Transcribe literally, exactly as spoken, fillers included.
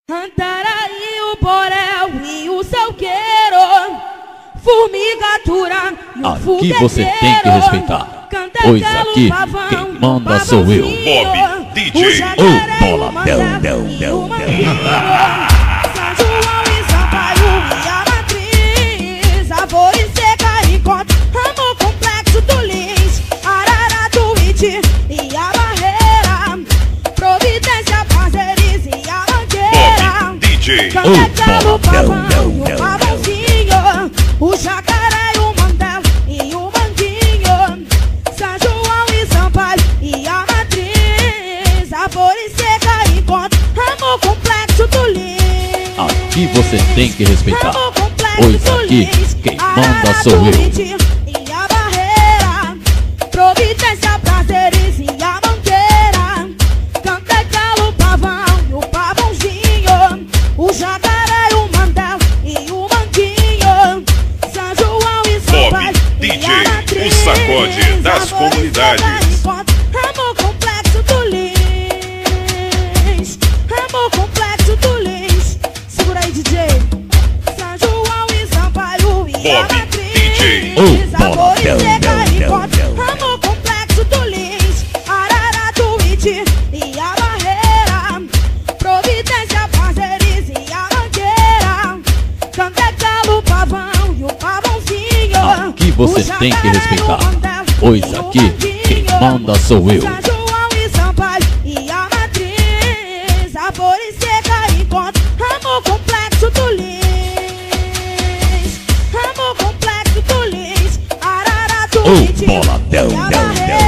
Antaraí, o Borel e o Salgueiro, Formigatura e o Aqui você tem que respeitar, pois aqui quem manda sou eu, Bob D J, o Bola Del Del Del Del. São João e Sampaio e a Matriz, Avô e Seca e Conta, Amor Complexo do Lins, Arara do Iti e a Barreira, Providência, Parceriz e a Mangueira, Bob D J, Cantecelo, Pavão e o Pavãozinho, o Jacaré e o Mandela e o Manguinho, São João e Sampaio e a Matriz, Avô e Seca e Conta, Amor Complexo do Lins. Aqui você tem que respeitar, pois aqui quem manda sou eu. E a Barreira, Providência, Prazeres e a Mangueira, Cantecelo, Pavão e o Pavãozinho, o Jacaré e o Mandela e o Manguinho, São João e Sampaio Bob D e J, a Matriz, o sacode das Avô e comunidades. Seca e Conta, Amor Complexo do Lins, Amor Complexo do Lins. Segura aí, D J. São João e Sampaio e a Bob Matriz, D J, o Avô Bola e Del Seca Del e Del Conta, Del Del. Amor Complexo do Lins, Arara do Iti e a Barreira, Providência, Parceriz e a Mangueira, Cantecelo, Pavão e o Pavãozinho. Aqui você o tem que Jacaré, respeitar, o Mandela pois e o aqui quem Manguinho, manda sou eu. São João e Sampaio e a Matriz, Avô e Seca e Conta, Amor Complexo do Lins, Amor Complexo do Lins, Arara do O Iti Bola Del e a Del Barreira, Del